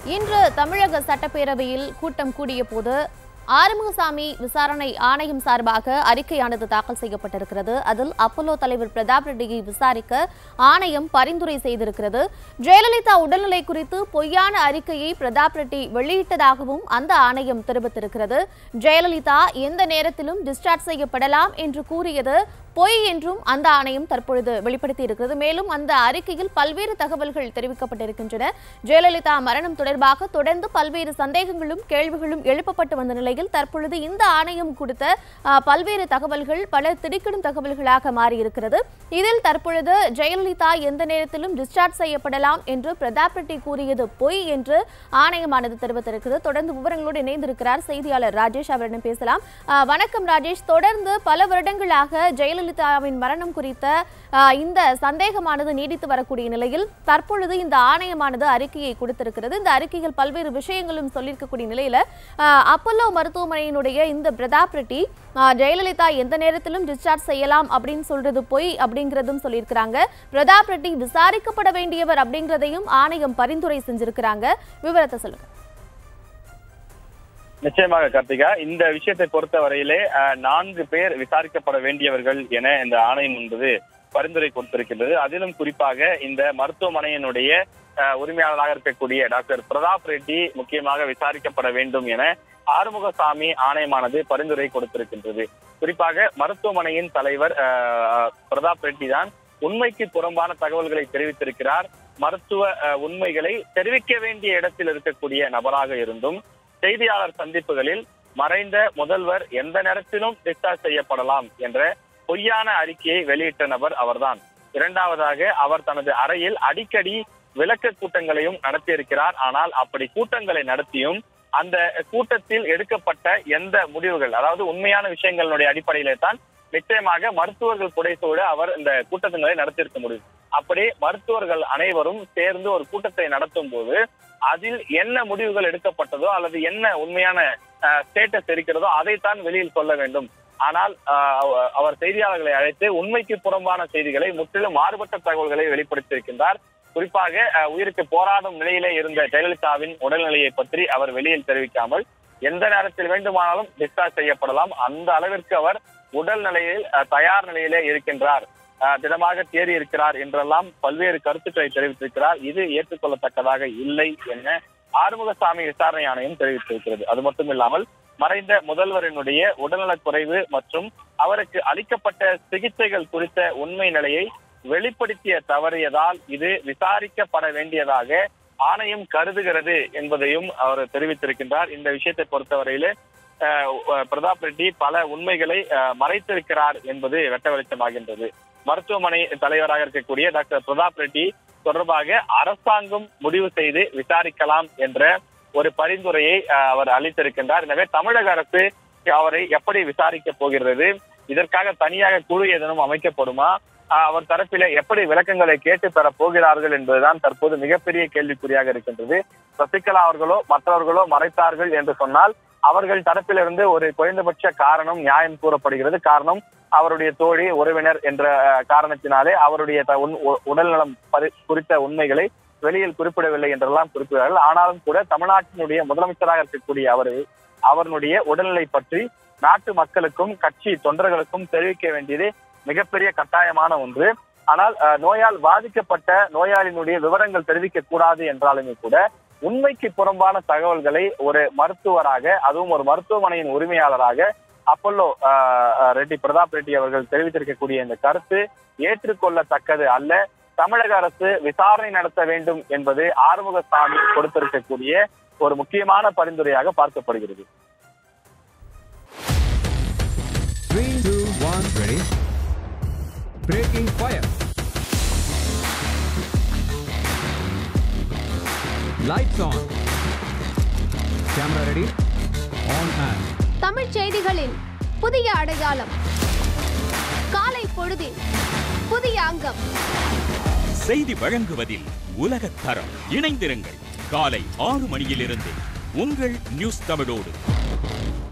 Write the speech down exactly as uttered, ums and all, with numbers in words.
இன்று தமிழக சட்டப்பேரவையில் கூட்டம் கூடிய போது ஆறுமுகசாமி விசாரணை ஆணையம் சார்பாக அறிக்கையானது தாக்கல் செய்யப்பட்டிருக்கிறது. அதில் அப்பல்லோ தலைவர் பிரதாப் ரெட்டியை விசாரிக்க ஆணையம் பரிந்துரை செய்திருக்கிறது. ஜெயலலிதா உடல்நிலை குறித்து பொய்யான அறிக்கையை பிரதாப் ரெட்டி வெளியிட்டதாகவும் அந்த ஆணையம் தெரிவித்திருக்கிறது. ஜெயலலிதா எந்த நேரத்திலும் டிஸ்சார்ஜ் செய்யப்படலாம் என்று கூறியது பொய் என்றும் அந்த ஆணையம் தற்பொழுது வெளிப்படுத்தி இருக்கிறது. மேலும் அந்த அறிக்கையில் பல்வேறு தகவல்கள் தெரிவிக்கப்பட்டிருக்கின்றன. ஜெயலலிதா மரணம் தொடர்பாக தொடர்ந்து பல்வேறு சந்தேகங்களும் கேள்விகளும் எழுப்பப்பட்டு வந்த நிலையில் தற்பொழுது இந்த ஆணையம் கொடுத்த பல்வேறு தகவல்கள் பல திடுக்கிடும் தகவல்களாக மாறியிருக்கிறது. இதில் தற்பொழுது ஜெயலலிதா எந்த நேரத்திலும் டிஸ்சார்ஜ் செய்யப்படலாம் என்று பிரதாப் ரெட்டி கூறியது பொய் என்று ஆணையமானது தெரிவித்திருக்கிறது. தொடர்ந்து விவரங்களோடு இணைந்திருக்கிறார் செய்தியாளர் ராஜேஷ். அவரிடம் பேசலாம். வணக்கம் ராஜேஷ். தொடர்ந்து பல வருடங்களாக ஜெயலலிதா ஜெயலலிதாவின் மரணம் குறித்த இந்த சந்தேகமானது நீடித்து வரக்கூடிய நிலையில் தற்பொழுது இந்த ஆணையமானது அறிக்கையை கொடுத்திருக்கிறது. இந்த அறிக்கையில் பல்வேறு விஷயங்களும் சொல்லியிருக்கக்கூடிய நிலையில அப்பல்லோ மருத்துவமனையினுடைய இந்த பிரதாப் ரெட்டி ஜெயலலிதா எந்த நேரத்திலும் டிஸ்சார்ஜ் செய்யலாம் அப்படின்னு சொல்றது பொய் அப்படிங்கிறதும் சொல்லியிருக்கிறாங்க. பிரதாப் ரெட்டி விசாரிக்கப்பட வேண்டியவர் அப்படிங்கிறதையும் ஆணையம் பரிந்துரை செஞ்சிருக்கிறாங்க. விவரத்தை சொல்லுங்க. நிச்சயமாக கார்த்திகா, இந்த விஷயத்தை பொறுத்த வரையிலே நான்கு பேர் விசாரிக்கப்பட வேண்டியவர்கள் என இந்த ஆணையம் என்பது பரிந்துரை கொடுத்திருக்கின்றது. அதிலும் குறிப்பாக இந்த மருத்துவமனையினுடைய உரிமையாளராக இருக்கக்கூடிய டாக்டர் பிரதாப் ரெட்டி முக்கியமாக விசாரிக்கப்பட வேண்டும் என ஆறுமுகசாமி ஆணையமானது பரிந்துரை கொடுத்திருக்கின்றது. குறிப்பாக மருத்துவமனையின் தலைவர் பிரதாப் ரெட்டி தான் உண்மைக்கு புறம்பான தகவல்களை தெரிவித்திருக்கிறார். மருத்துவ உண்மைகளை தெரிவிக்க வேண்டிய இடத்தில் இருக்கக்கூடிய நபராக இருந்தும் செய்தியாளர் சந்திப்புகளில் மறைந்த முதல்வர் எந்த நேரத்திலும் டிஸ்சார்ஜ் செய்யப்படலாம் என்ற பொய்யான அறிக்கையை வெளியிட்ட நபர் அவர்தான். இரண்டாவதாக, அவர் தனது அறையில் அடிக்கடி விளக்க கூட்டங்களையும் நடத்தியிருக்கிறார். ஆனால் அப்படி கூட்டங்களை நடத்தியும் அந்த கூட்டத்தில் எடுக்கப்பட்ட எந்த முடிவுகள், அதாவது உண்மையான விஷயங்களுடைய அடிப்படையிலே தான் நிச்சயமாக மருத்துவர்கள் புடைசூழ அவர் இந்த கூட்டங்களை நடத்தியிருக்க முடியும். அப்படி மருத்துவர்கள் அனைவரும் சேர்ந்து ஒரு கூட்டத்தை நடத்தும் போது அதில் என்ன முடிவுகள் எடுக்கப்பட்டதோ அல்லது என்ன உண்மையான ஸ்டேட்டஸ் இருக்கிறதோ அதைத்தான் வெளியில் சொல்ல வேண்டும். ஆனால் அவர் செய்தியாளர்களை அழைத்து உண்மைக்கு புறம்பான செய்திகளை, முற்றிலும் மாறுபட்ட தகவல்களை வெளிப்படுத்தியிருக்கின்றார். குறிப்பாக உயிருக்கு போராடும் நிலையிலே இருந்த ஜெயலலிதாவின் உடல்நிலையை பற்றி அவர் வெளியில் தெரிவிக்காமல் எந்த நேரத்தில் வேண்டுமானாலும் டிஸ்சார்ஜ் செய்யப்படலாம், அந்த அளவிற்கு அவர் உடல் நிலையில் தயார் நிலையிலே இருக்கின்றார், திடமாக தேறி இருக்கிறார் என்றெல்லாம் பல்வேறு கருத்துக்களை தெரிவித்திருக்கிறார். இது ஏற்றுக்கொள்ளத்தக்கதாக இல்லை என ஆறுமுகசாமி விசாரணை ஆணையம் தெரிவித்திருக்கிறது. அது மட்டும் இல்லாமல் மறைந்த முதல்வரினுடைய உடல்நலக் குறைவு மற்றும் அவருக்கு அளிக்கப்பட்ட சிகிச்சைகள் குறித்த உண்மை நிலையை வெளிப்படுத்திய தவறியதால் இது விசாரிக்கப்பட வேண்டியதாக ஆணையம் கருதுகிறது என்பதையும் அவர் தெரிவித்திருக்கின்றார். இந்த விஷயத்தை பொறுத்தவரையிலே பிரதாப் ரெட்டி பல உண்மைகளை மறைத்திருக்கிறார் என்பது வெட்ட வெளிச்சமாகின்றது. மருத்துவமனை தலைவராக இருக்கக்கூடிய டாக்டர் பிரதாப் ரெட்டி தொடர்பாக அரசாங்கம் முடிவு செய்து விசாரிக்கலாம் என்ற ஒரு பரிந்துரையை அவர் அளித்திருக்கின்றார். எனவே தமிழக அரசு அவரை எப்படி விசாரிக்க போகிறது, இதற்காக தனியாக குழு ஏதேனும் அமைக்கப்படுமா, அவர் தரப்பில எப்படி விளக்கங்களை கேட்டு பெற போகிறார்கள் என்பதுதான் தற்போது மிகப்பெரிய கேள்விக்குறியாக இருக்கின்றது. சசிகலா அவர்களோ மற்றவர்களோ மறைத்தார்கள் என்று சொன்னால் அவர்கள் தரப்பிலிருந்து ஒரு குறைந்தபட்ச காரணம் நியாயம் கூறப்படுகிறது. காரணம் அவருடைய தோழி உறவினர் என்ற காரணத்தினாலே அவருடைய உடல்நலம் குறித்த உண்மைகளை வெளியில் குறிப்பிடவில்லை என்றெல்லாம் குறிப்பிடுகிறார்கள். ஆனாலும் கூட தமிழ்நாட்டினுடைய முதலமைச்சராக இருக்கக்கூடிய அவர் அவருடைய உடல்நிலை பற்றி நாட்டு மக்களுக்கும் கட்சி தொண்டர்களுக்கும் தெரிவிக்க வேண்டியது மிகப்பெரிய கட்டாயமான ஒன்று. ஆனால் நோயால் பாதிக்கப்பட்ட நோயாளியினுடைய விவரங்கள் தெரிவிக்க கூடாது என்றாலுமே கூட உண்மைக்கு புறம்பான தகவல்களை ஒரு மருத்துவராக, அதுவும் ஒரு மருத்துவமனையின் உரிமையாளராக அப்பல்லோ ரெட்டி பிரதாப் ரெட்டி அவர்கள் தெரிவித்திருக்கக்கூடிய இந்த கருத்து ஏற்றுக்கொள்ளத்தக்கது அல்ல. தமிழக அரசு விசாரணை நடத்த வேண்டும் என்பது ஆறுமுகசாமி கொடுத்திருக்கக்கூடிய ஒரு முக்கியமான பரிந்துரையாக பார்க்கப்படுகிறது. Lights on. Camera ready. On and. Tamil செய்திகளின் புதிய அடையாளம். காலை பொழுதில் புதிய அங்கம். செய்தி வழங்குவதில் உலகத் தரம். இணைந்திருங்கள் காலை ஆறு மணியிலிருந்து உங்கள் நியூஸ் தமிழோடு.